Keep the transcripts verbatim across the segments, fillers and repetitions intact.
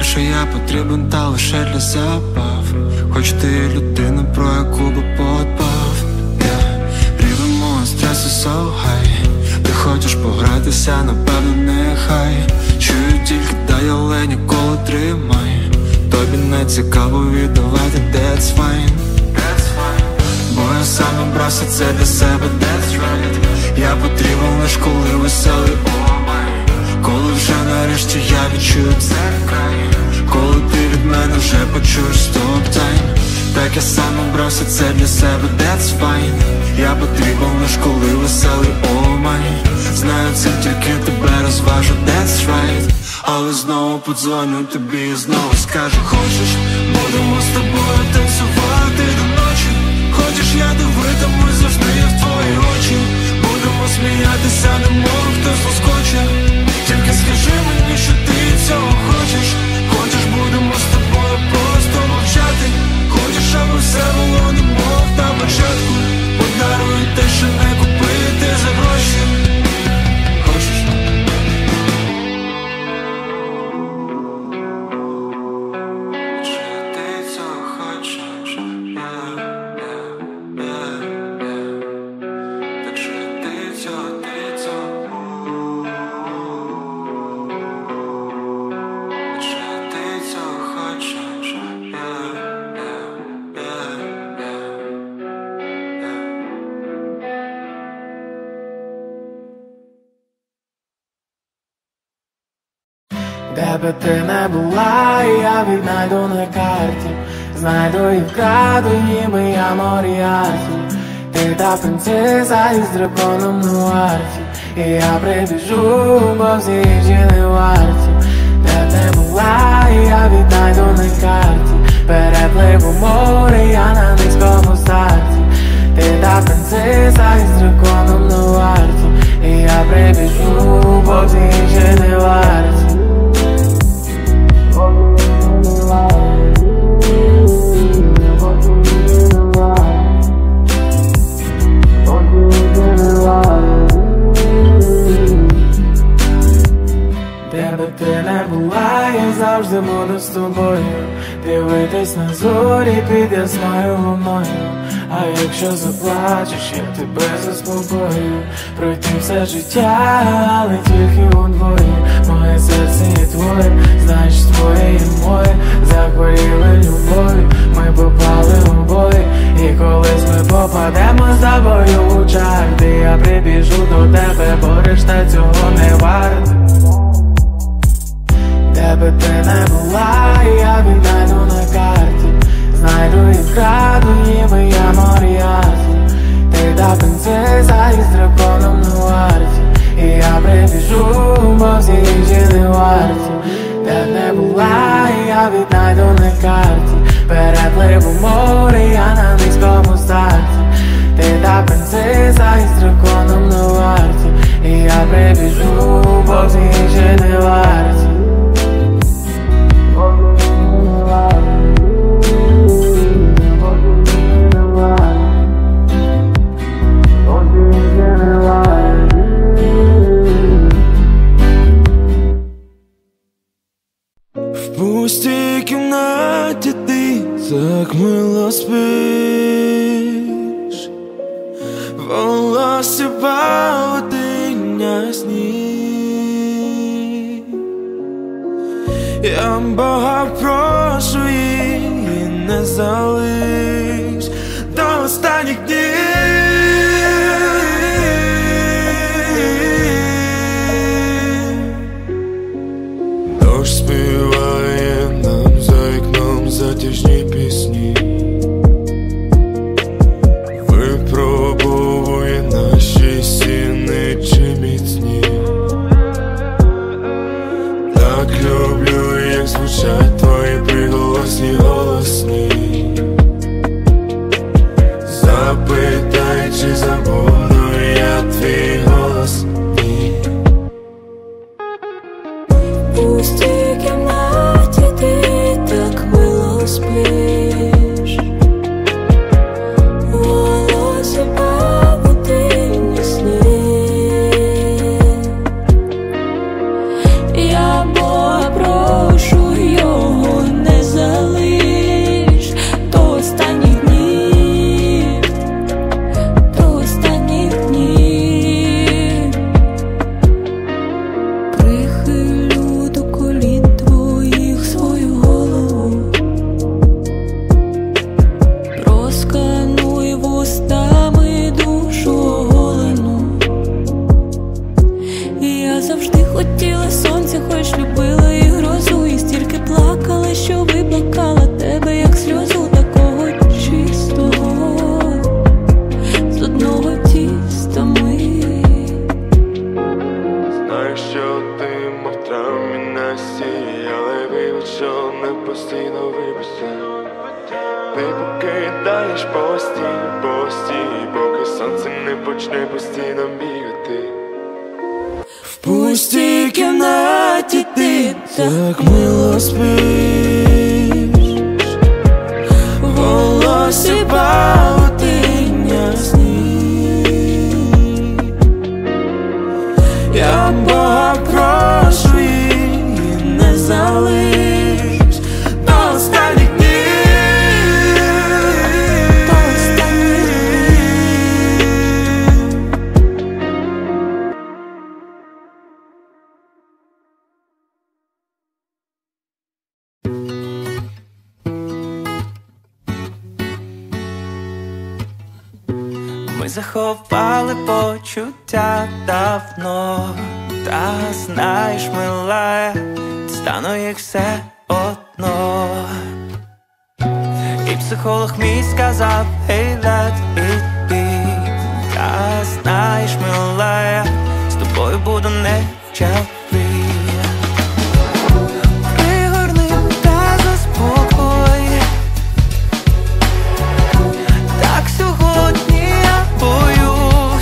що я потрібен, та лише для забав. Хоч ти людина, про яку би подбав. yeah. Рівень мого стресу so high. Ти хочеш погратися, напевно, нехай. Чую тільки дай, але ніколи тримай. Тобі не цікаво віддавати, that's fine. Бо я сам обрався це для себе, that's right. Я потрібен лиш коли веселий, oh my. Коли вже нарешті я відчую це край. Коли ти від мене вже почуєш stop time. Так я сам обрався це для себе, that's fine. Я потрібен лиш коли веселий, oh my. Знаю, це тільки тебе розважу, that's right. Але знову подзвоню тобі і знову скажу: хочеш, будемо з тобою танцювати до ночі. Хочеш, я дивитимусь завжди в твої очі. Будемо сміятися, немов хтось заскоче. Тільки скажи мені, що ти цього хочеш. Хочеш, будемо з тобою просто мовчати. Хочеш, аби все було немов на початку. Подарую те, що не купити за гроші. Хочеш? Де би ти не була, я віднайду на карті. Знайду і вкраду, ніби я Моріарті. Ти та принцеса із драконом на варті. І я прибіжу, бо всі інші не варті. Де б не була, я віднайду на карті. Перепливу море, я на низькому старті. Ти та принцеса із драконом на варті. І я прибіжу, бо всі інші не варті. Де би ти не була, я завжди буду з тобою. Дивитись на зорі під ясною луною. А якщо заплачеш, я тебе заспокою. Пройти все життя, але тільки удвоє. Моє серце є твоє, знаєш, твоє і моє. Захворіли любов'ю, ми попали у бої. І колись ми попадемо з тобою у чарти. Я прибіжу до тебе, бо решта цього не варта. Де би ти не була, я віднайду на карті. Знайду і вкраду, ніби я Моріарті. Ти та принцеса із драконом на варті. І я прибіжу, бо всі інші не варті. Де б не була, я віднайду на карті. Перепливу море, я на низькому старті. Ти та принцеса із драконом на варті. І я прибіжу, бо всі інші не варті. В пустій кімнаті ти так мило спиш, волосся павутиння сніг. Я Бога прошу, її не залиш до останніх днів. Дощ співає нам за вікном затяжні пісні, випробовує наші стіни чи міцні. Так люблю, як звучать твої приголосні голосні. Запитай що не постійно вибився. Ти покидаєш постій, постій, поки сонце не почне постійно бігати. В пустій кімнаті ти так мило спиш, в голосі павутиння снів. Я Бога прошу її не залиш до останніх днів. Ми заховали почуття давно, та знаєш, милая, стану їх все одно. І психолог мій сказав, hey, let it be. Та знаєш, милая, з тобою буду не чапи. Пригорни та заспокой. Так сьогодні я боюсь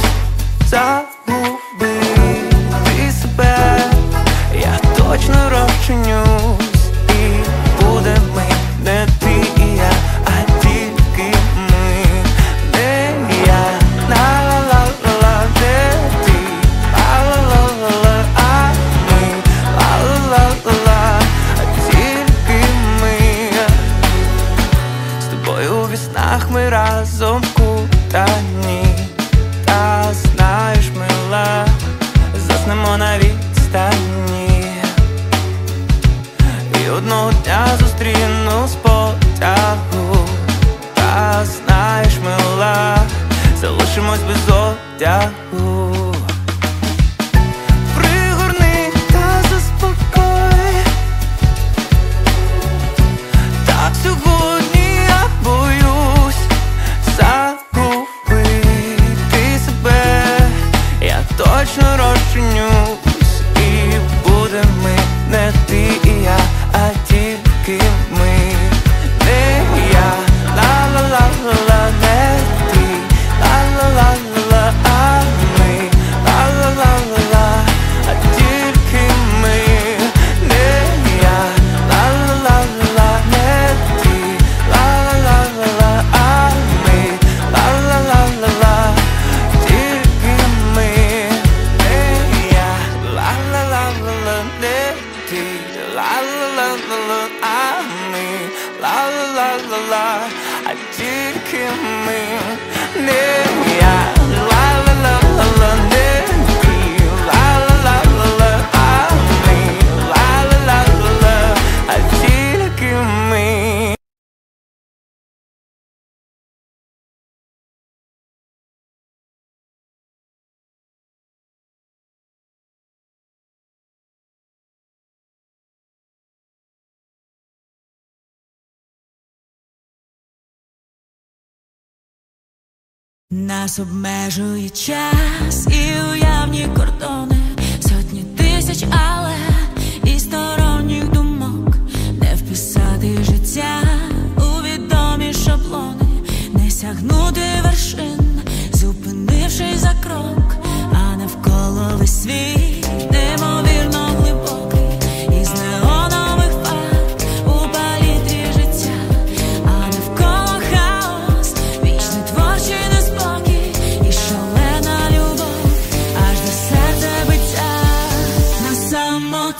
загубити себе. Я точно розчинюсь, і буде ми не ти і я, а тільки ми. Не я, ла-ла-ла-ла, не ти, ла-ла-ла-ла, а ми, ла-ла-ла-ла, а тільки ми. З тобою у віснах ми разом кутані. Та знаєш, мила, заснемо на відстані. І одного дня зустріну з потягу. Та знаєш, мила, залишимось без одягу. Пригорни та заспокой. Так сьогодні я боюсь загубити себе. Я точно розчинюсь, і буде ми не ти і я, а тільки ми. Не я, ла-ла-ла-ла, не ти, ла-ла-ла-ла, а ми, ла-ла-ла-ла, а тільки ми. Не я, ла-ла-ла-ла, не ти, ла-ла-ла-ла, а ми, ла-ла-ла-ла, тільки ми. Не я, ла-ла-ла-ла, не ти, ла-ла-ла-ла, а ми, ла-ла-ла-ла, а тільки ми. Не я, ла-ла-ла-ла, не ти, ла-ла-ла-ла, а ми, ла-ла-ла-ла, а тільки ми. Нас обмежує час і уявні кордони, сотні тисяч, але і сторонніх думок. Не вписати життя у відомі шаблони, не сягнути вершин, зупинившись за крок. А навколо весь світ неймовірно глибокий, із неонових фарб у палітрі життя. А навколо хаос, вічний творчий неспокій і шалена любов аж до серця биття. На самоті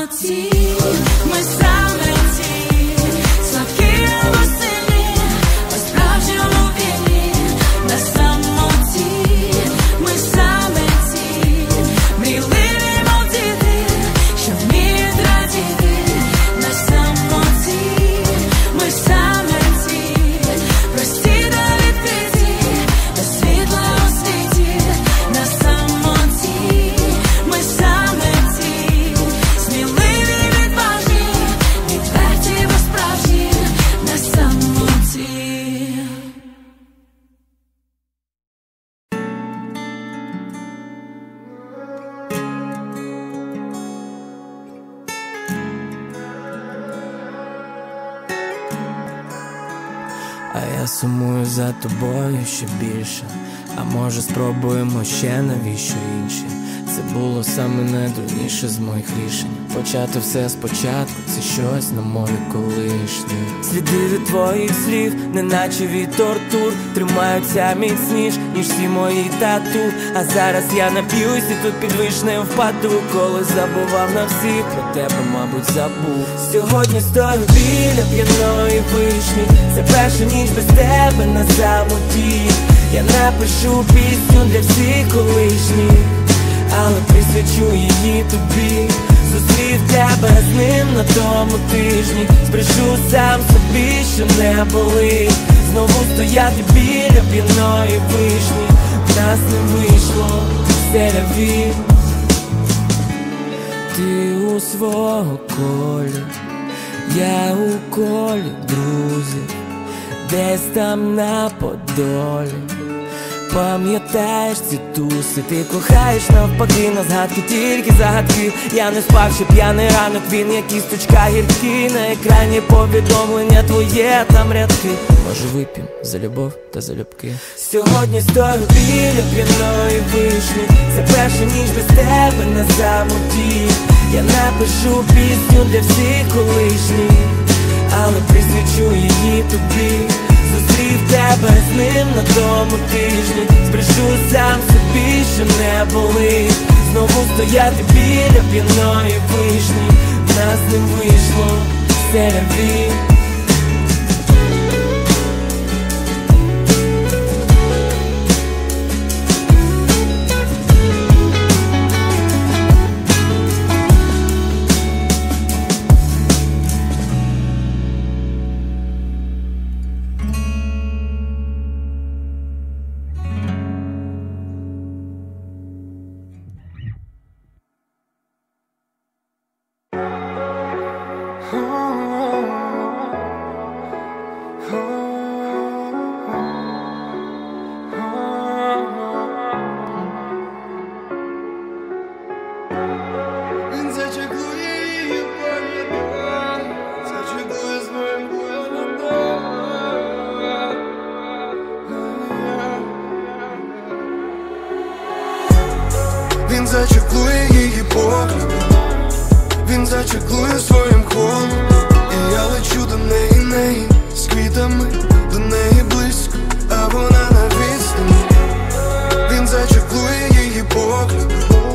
самоті, ми саме ті, слабкі або сильні, у справжньому війні. На самоті, ми саме ті, мрійливі, мов діти, що вміють радіти. На самоті, ми саме ті, прості та відкриті, до світла у світі. На самоті, ми саме ті, сміливі, відважні, відверті, бо справжні. На самоті. А я сумую за тобою ще більше. А може спробуємо ще, навіщо інше? Це було саме найдурніше з моїх рішень. Почати все спочатку, це щось на мові колишнє. Сліди від твоїх слів, неначе від тортур, тримаються міцніш, ніж всі мої тату. А зараз я нап'юсь і тут під вишнею впаду. Коли забував на всіх, про тебе, мабуть, забув. Сьогодні стою біля п'яної вишні. Це перша ніч без тебе на самоті. Я напишу пісню для всіх колишніх, але присвячу її тобі. Зустрів тебе з ним на тому тижні. Збрешу сам собі, що не болить. Знову стояти біля п'яної вишні. В нас не вийшло селяві. Ти у свого колі, я у колі друзів, десь там на Подолі. Пам'ятаєш ці туси, ти кохаєш навпаки, на згадки тільки загадки. Я не спав, ще п'яний ранок, він як кісточка гіркі. На екрані повідомлення твоє, там рядки. Може вип'єм за любов та за любки. Сьогодні стою біля п'яної вишні. Це перша ніч без тебе на самоті. Я напишу пісню для всіх колишніх, але присвячу її тобі. Зустрів тебе з ним на тому тижні. Збрешу сам собі, що не болить. Знову стояти біля п'яної вишні. В нас не вийшло селяві. Він зачеклує її погляд, він зачеклує своїм холодом. І я лечу до неї, неї з квітами, до неї близько, а вона на відстані. Він зачеклує її погляд,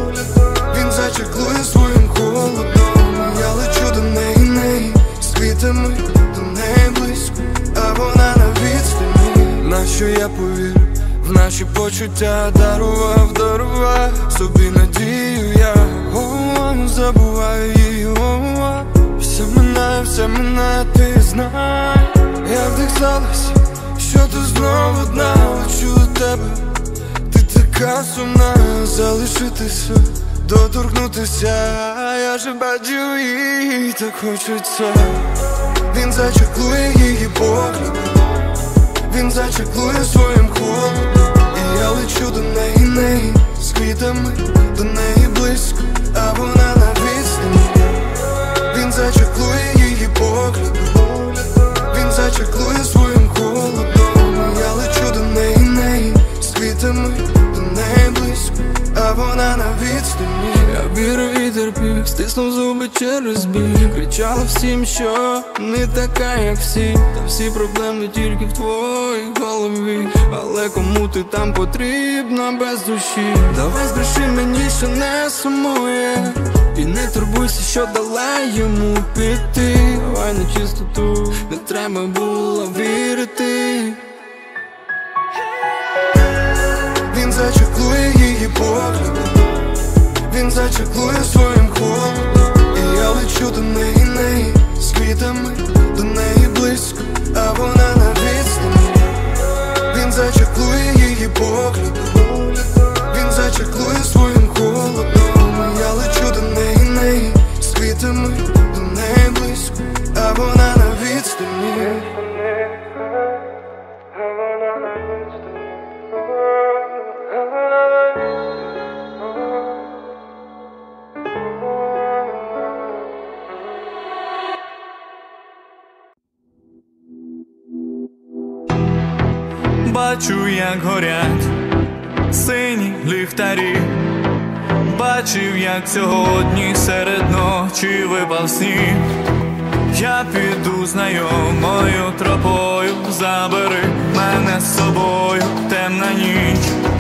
він зачеклує своїм холодом. І я лечу до неї, неї з квітами, до неї близько, а вона на відстані. Нащо я повірю в наші почуття, дарував, дарував собі надію я. О, забуваю її, о, все минає, все минає, ти знай. Я вдихалась, що ти знову одна. Лечу до тебе, ти така сумна. Залишитися, доторкнутися, я же бачу її, так хочеться. Він зачеклує її погляд, він зачеклує своїм холодом. І я лечу до неї, неї з квітами, до неї близько, а вона на відстані. Він зачеклує її погляд, він зачеклує своїм холодом. І я лечу до неї, неї з квітами, до неї близько, а вона на відстані. Я вірив і терпів, стиснув зуби через біль. Кричала всім, що не така, як всі. Та всі проблеми тільки в твоїй голові. Але але кому ти там потрібна без душі? Давай збреши мені, що не сумує, і не турбуйся, що дала йому піти. Давай на чистоту, не треба було вірити. Він зачеклує її погляд, він зачеклує своїм холодом. І я лечу до неї, неї з квітами, до неї близько, а вона на відстані. Він зачеклує її погляд, він зачеклує своїм холодом. І я лечу до неї, неї з квітами, до неї близько, а вона на відстані. Бачу, як горять сині ліхтарі, бачив, як сьогодні серед ночі випав сніг. Я піду знайомою тропою, забери мене з собою. Темна ніч,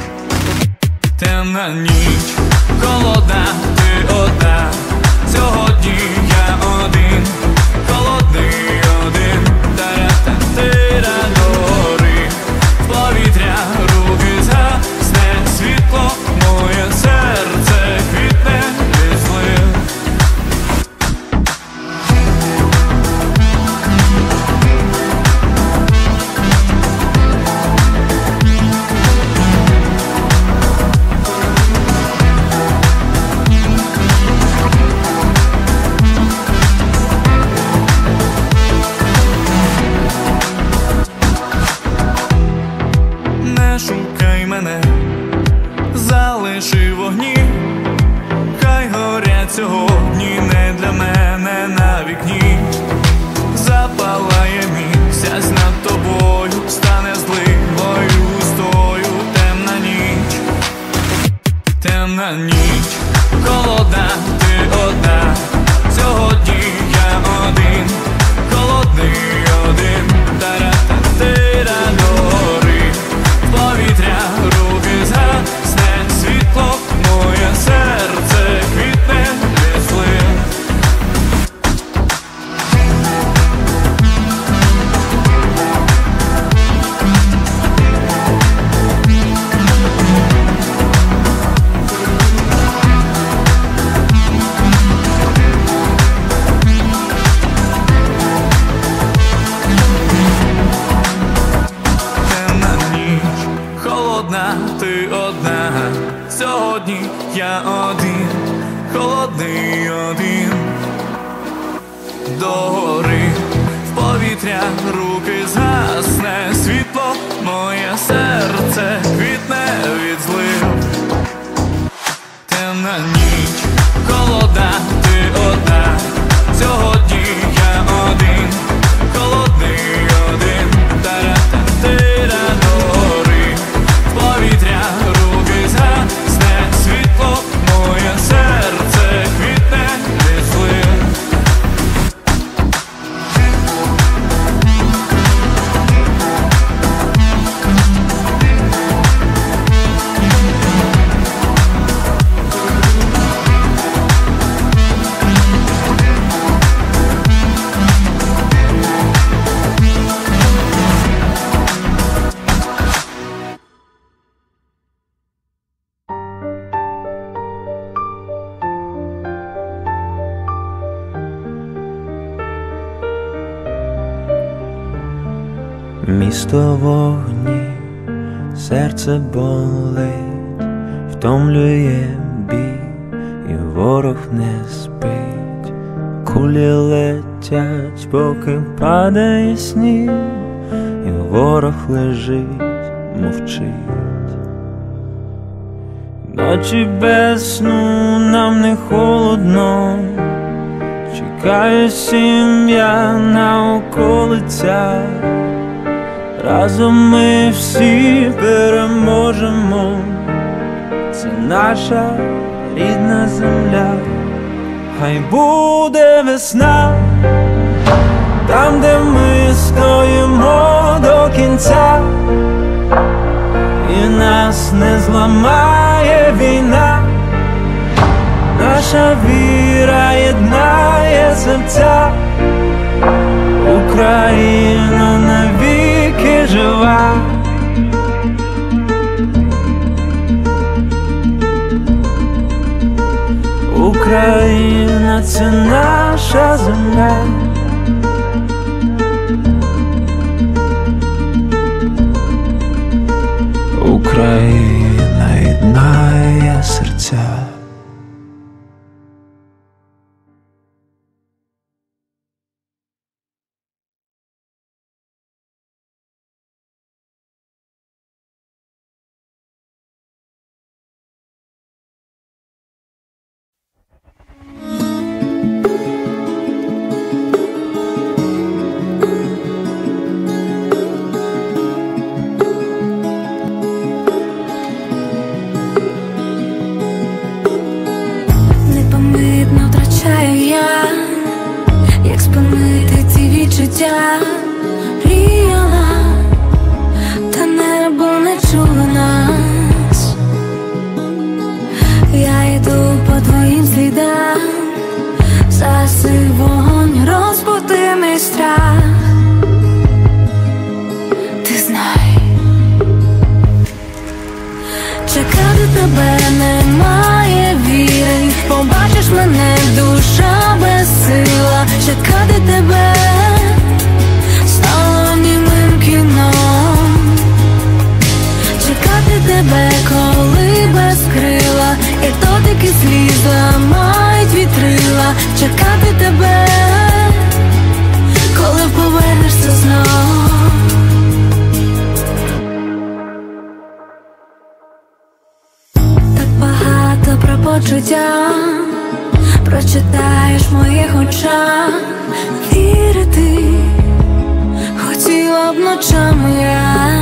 темна ніч, холодна, ти одна. Сьогодні я один, холодний один. Тара-та-тира догори, повітря, руки згасне світло, моє серце квітне від злив. Не шукай мене, залиши вогні, хай горять сьогодні не для мене на вікні. Запалає місяць над тобою, стане зливою густою. Темна ніч, темна ніч, холодна, ти одна. Сьогодні я один, холодний один. Тара-та-тира догори, повітря, руки згасне світло, моє серце квітне від злив. Темна ніч, холодна, ти одна. Сьогодні я один, холодний один. Догори, в повітря, руки згасне світло, моє серце квітне від злив. Темна ніч, холодна, ти одна. Сьогодні я один, холодний один. Тара-та-тира догори, в повітря, руки згасне світло, моє серце квітне від злив. Місто вогні, серце болить, втомлює бій, і ворог не спить. Кулі летять, поки падає сніг, і ворог лежить, мовчить. Ночі без сну, нам не холодно, чекає сім'я на околицях. Разом ми всі переможемо, це наша рідна земля. Хай буде весна, там, де ми стоїмо до кінця. не зламає війна, наша віра єднає серця, Україна навіки жива. Україна — це наша земля. Україна єднає серця. Мріяла, та небо не чуло нас. Я йду по твоїм слідам, заси вогонь, розбуди мій страх. Ти знай, чекати тебе немає віри. Побачиш мене, душа безсила. Чекати тебе стало німим кіном. Чекати тебе, коли без крила, і дотики сліз ламають вітрила. Чекати тебе, коли повернешся знов. Так багато про почуття прочитаєш в моїх очах. Вірити хотіла б ночами я.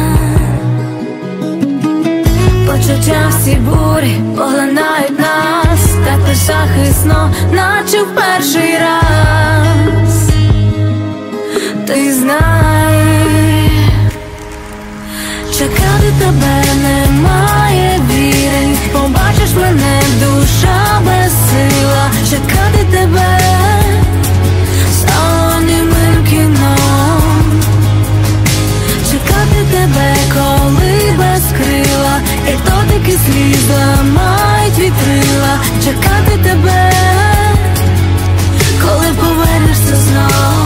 Почуття всі бурі поглинають нас, так беззахисно, наче в перший раз. Ти знай, чекати тебе немає віри. Побачиш мене, душа безсила. Чекати тебе стало німим кіном. Чекати тебе, коли без крила, і дотики сліз ламають вітрила. Чекати тебе, коли повернешся знов.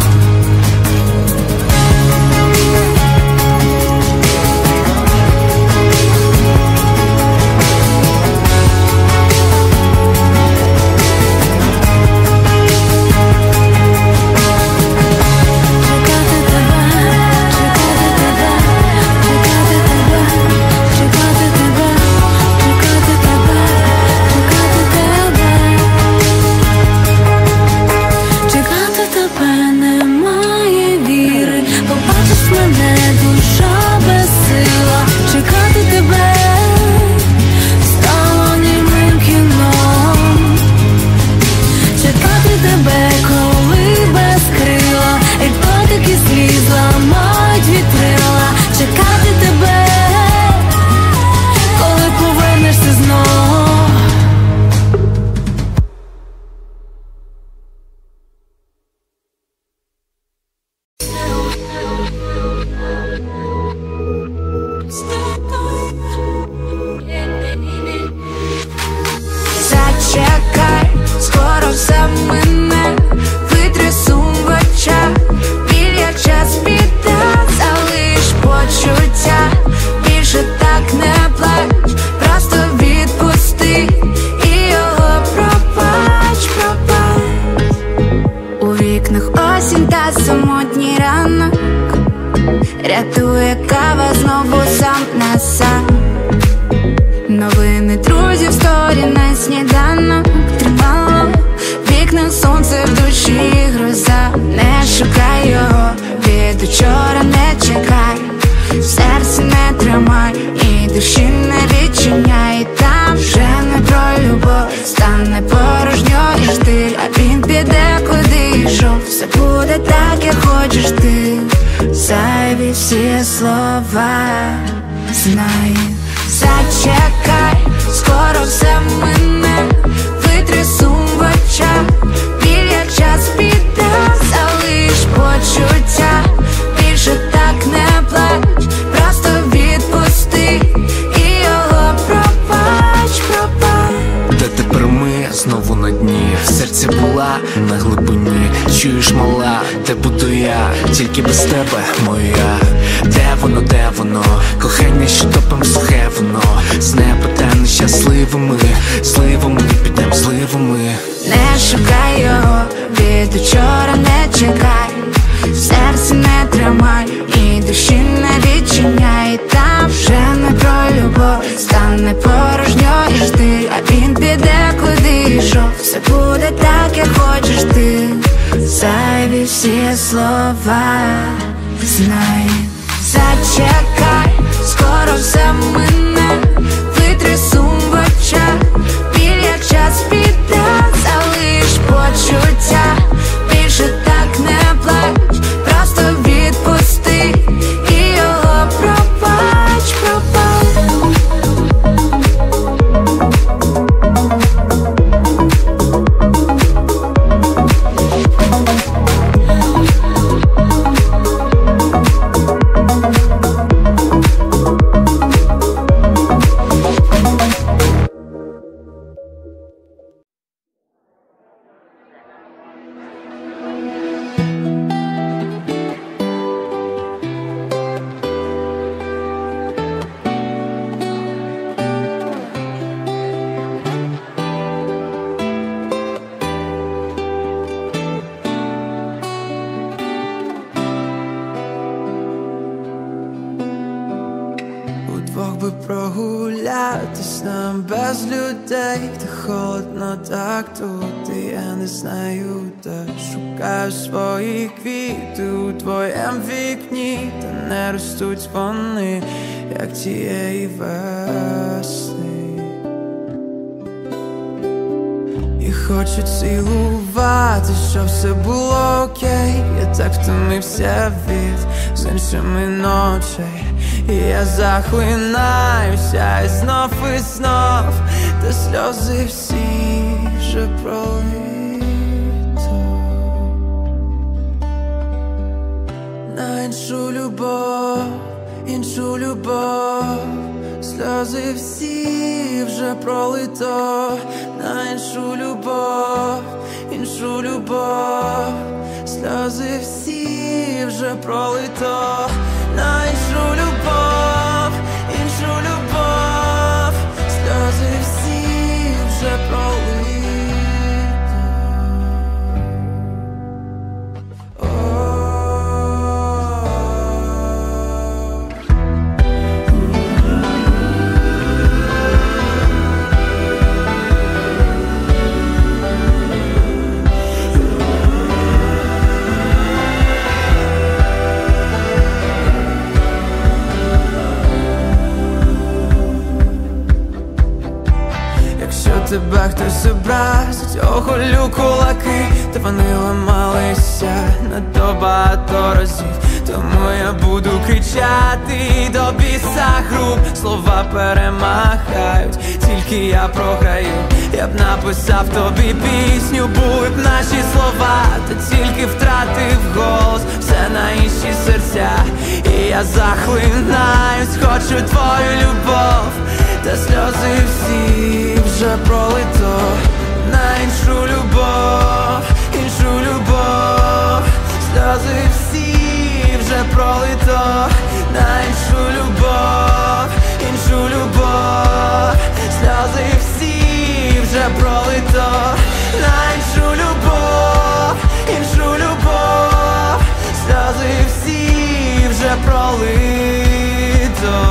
Рятує кава знову сам на сам. Новини друзів, сторі на сніданок. Тримало вікна, сонце в душі, гроза. Не шукай його, від учора не чекай. Серце не тримай і душі не відчиняй. Там вже не про любов, стане порожньою штиль. А він піде, куди йшов. Все буде так, як хочеш ти. Зайві всі слова, знай, Зачекай, скоро все мине, витри сум в очах, біль як час піде, залиш почуття, більше так не плач, просто відпусти і його пробач, пробач. Де тепер ми знову на дні, в серці була на глибині. Чуєш, мала, де буду я, тільки без тебе, моя. Де воно, де воно, кохання, що топим сухе воно. З неба та нещасливими, зливами, підем зливами. Не шукай його, від учора не чекай, серце не тримай, і душі не відчиняй. Там вже не про любов, стане порожньо і жди, а він піде, куди йшов. Все буде так, як хочеш ти, зайві всі слова знай. Зачекай, скоро все мине, витри сум в очах, біль як час піде, залиш почуття, більше так не плач, просто відпусти і його пробач, пробач. Удвох би прогулятись нам без людей, та холодно так тут, і я не знаю, де. Шукаю свої квіти у твоєм вікні, та не ростуть вони, як тієї весни. І хочу цілувати, щоб все було окей. Я так втомився від з іншими ночей, і я захлинаюся і знов і знов, та сльози всі вже пролито на іншу любов, іншу любов. Сльози всі вже пролито на іншу любов, іншу любов. Сльози всі вже пролито на іншу любов, іншу любов. Сльози всі вже пролито. Тебе хтось образить, оголю кулаки, та вони ламалися надто багато разів. Тому я буду кричати до біса груб, слова перемагають, тільки я програю. Я б написав тобі пісню, були б наші слова, та тільки втратив голос, все на інші серця. І я захлинаюсь, хочу твою любов, та сльози всі вже пролито на іншу любов, іншу любов. Сльози всі вже пролито на іншу любов, іншу любов. Сльози всі вже пролито на іншу любов, іншу любов. Сльози всі вже пролито.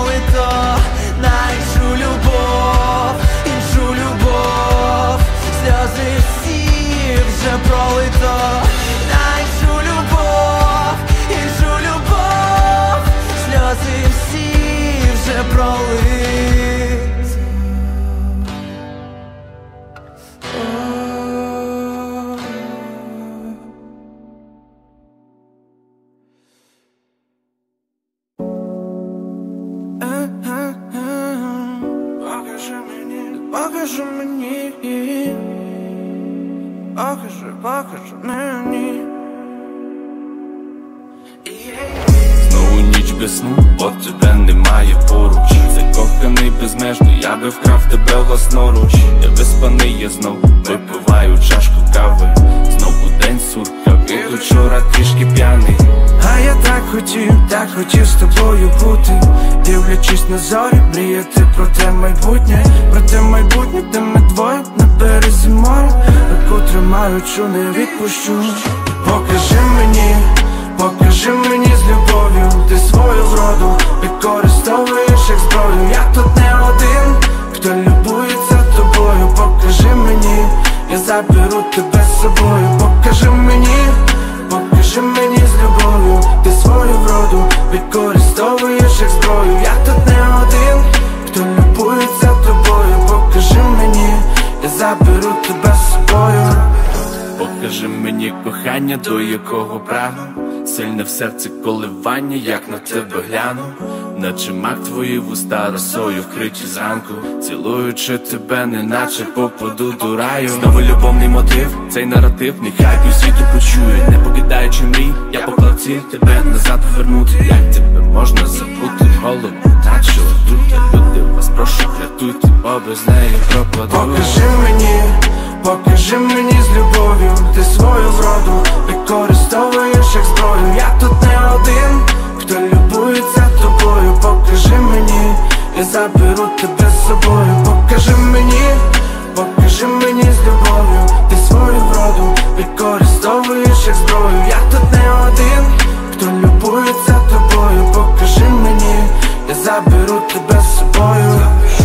пролито на іншу любов, іншу любов, сльози всі вже пролито на іншу любов, іншу любов, сльози всі вже пролито. Покажи мені, покажи, покажи мені. Знову ніч без сну, бо тебе немає поруч. Закоханий безмежно, я би вкрав тебе власноруч. Я виспаний, я знов випиваю чашку кави. Знову день сурка, від учора трішки п'яний. А я так хотів, так хотів з тобою бути. Дивлячись на зорі, мріяти про те майбутнє. Про те майбутнє, де ми двоє на березі моря. Руку тримаючу, не відпущу. Покажи мені, покажи мені з любов'ю. Ти свою вроду використовуєш як зброю. Я тут не один, хто любується тобою. Покажи мені, я заберу тебе з собою. Покажи мені, покажи мені з любов'ю. Ти свою вроду використовуєш як зброю. Я тут не один, хто любується тобою. Покажи мені, я заберу тебе з собою. Покажи мені кохання, до якого прагну. Сильне в серці коливання, як на тебе гляну. Наче мак твої вуста росою вкриті зранку. Цілуючи тебе, неначе попаду до раю. Знову любовний мотив, цей наратив, нехай півсвіту почують. Не покидаючи мрій, я поклав ціль тебе назад повернути. Як тебе можна забути, голову наче отрута. Люди, вас прошу, рятуйте, бо без неї пропаду. Покажи мені, покажи мені з любов'ю. Ти свою вроду використовуєш як зброю. Я тут не один, хто любується тобою. Покажи мені, я заберу тебе з собою. Покажи мені, покажи мені з любов'ю. Ти свою вроду використовуєш як зброю. Я тут не один, хто любується тобою. Покажи мені, я заберу тебе з собою.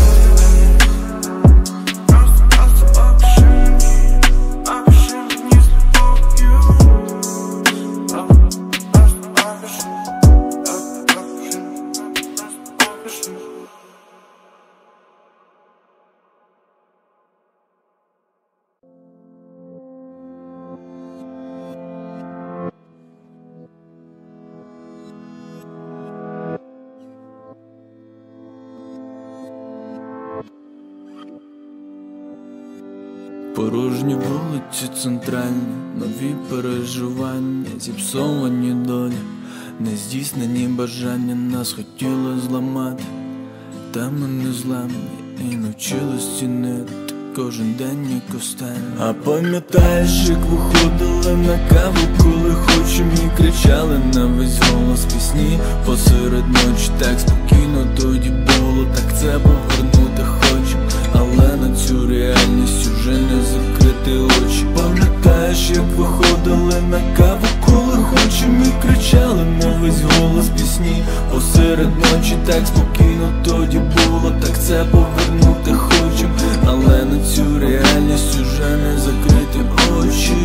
Порожні вулиці центральні, нові переживання, зіпсовані долі, нездійснені бажання нас хотіли зламати. Та ми не зламні і навчились цінити кожен день як останній. А пам'ятаєш, як виходили на каву, коли хочем і кричали на весь голос пісні. Посеред ночі так спокійно тоді було, так це повернути хочем, але на цю реальність уже не закрити очі. Пам'ятаєш, як виходили на каву, коли хочем і кричали на весь голос пісні. Посеред ночі так спокійно тоді було, так це повернути хочем, але на цю реальність уже не закрити очі.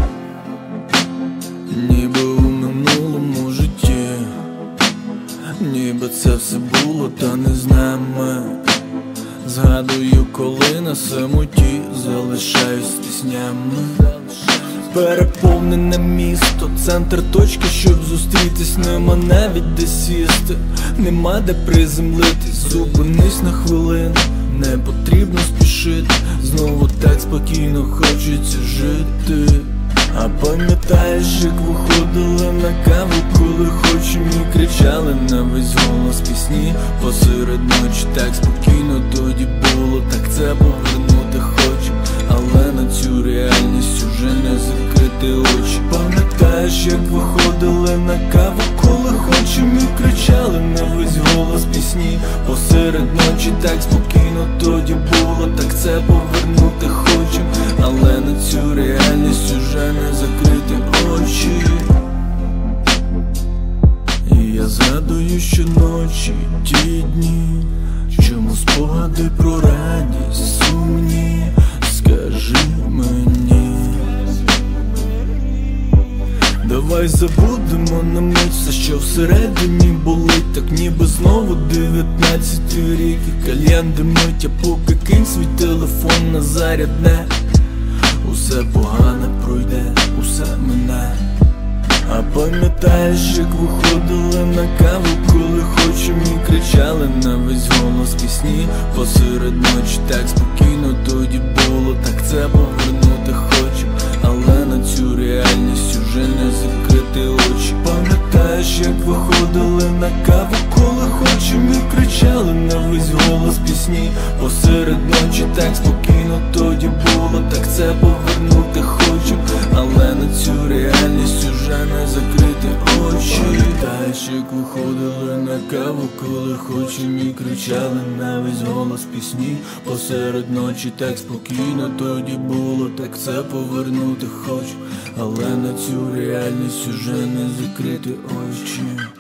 Ніби у минулому житті, ніби це все було, та не з нами. Згадую, коли на самоті залишаюсь піснями. Переповнене місто, центр точки, щоб зустрітись. Нема навіть де сісти, нема де приземлитись. Зупинись на хвилину, не потрібно спішити. Знову так спокійно хочеться жити. А пам'ятаєш, як виходили на каву, коли хочем і кричали на весь голос пісні. Посеред ночі так спокійно тоді було, так це повернути хочем, але на цю реальність уже не закрити очі. Пам'ятаєш, як виходили на каву, коли хочем і кричали на весь голос пісні. Посеред ночі так спокійно тоді було, так це повернути хочем, але на цю реальність уже не закрити очі. І я згадую щоночі ті дні, вогні? Чому спогади про радість сумні? Скажи мені. Давай забудемо на мить все, що всередині болить. Так ніби знову дев'ятнадцятий рік і кальян димить, а поки кинь свій телефон на зарядне. Усе погане пройде, усе мине. А пам'ятаєш, як виходили на каву, коли хочем і кричали на весь голос пісні посеред ночі, так спокійно тоді було, так це повернути хочу, але на цю реальність уже не закрити очі. Пам'ятаєш, як виходили на каву, коли хочем і кричали на весь голос пісні посеред ночі, так спокійно тоді було, так це повернути хочу, але на цю реальність уже не закрити очі. Пам'ятаєш, як виходили на каву, коли хочем і кричали на весь голос пісні посеред ночі, так спокійно тоді було, так це повернути хочу, але на цю реальність уже не закрити очі.